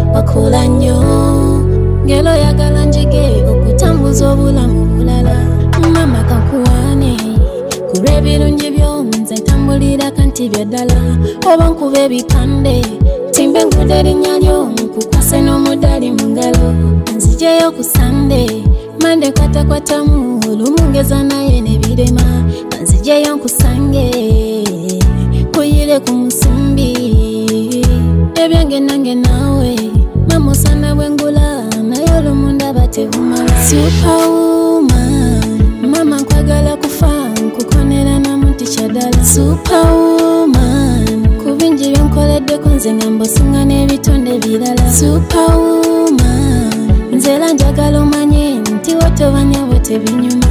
wakola nnyo ngero yagala njige okutambuza obulamu bulala mama kankuwane kulw'ebirungi by'omunze ntambulira kanti byaddala oba nkuba ebipande timbe nkuda erinnya ly'omukukwase n'omudali mu ngalo nzijeyo ku sande mande nkwatakwatamu olumu ngeza naye nebirema nzijeyo nkusange kuyire ku musumbi ebyange nange naawe mama osana bwengula naye olumu ndaba tebumala Superwoman mama nkwagala kufa nkukonera namuntu kyaddala Superwoman kubingi byonkoleddeko nze nga mbosinga n'ebitonde birala Superwoman nze era njagala omanye nti wotobanya bwe tebinyuma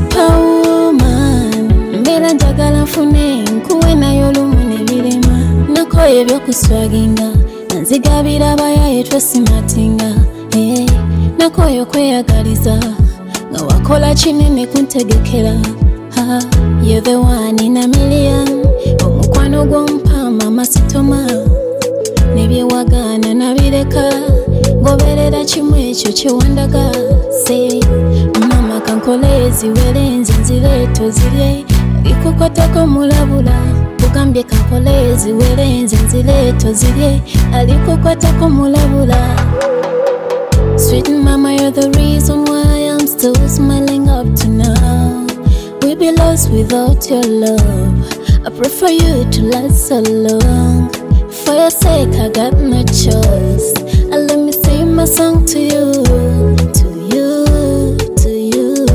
Superwoman mbeera njagala nfune nkuwe nayo olumu nebirema nakoye ebyokuswaginga nzigabira abayaye twesimatinga nakoye okweyagaliza nga wakola kinene kuntegekera You're the one in a million omukwano gw'omupama masitoma nebyewagana nabireka ngoberera kimu ekyo kyewandaga se mama kankole eziwere nze nzireeto zirye alikukotako mulabula bugambye kankole eziwere nze nzireeto zirye alikukotako mulabula Sweet mama, you're the reason why I'm still smiling up to now. We'd be lost without your love. I prefer you to last so long. For your sake, I got no choice. And let me sing my song to you, to you, to you.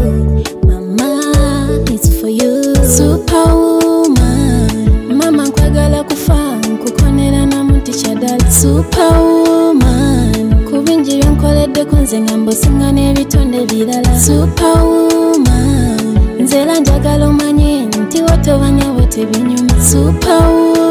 Mama, it's for you. Superwoman, mama nkwagala kufa nkukonera namuntu kyaddala Superwoman. Kubingi byonkoleddeko nze nga mbosinga n'ebitonde birala Superwoman nze era njagala omanye nti wotobanya bwe tebinyuma Superwoman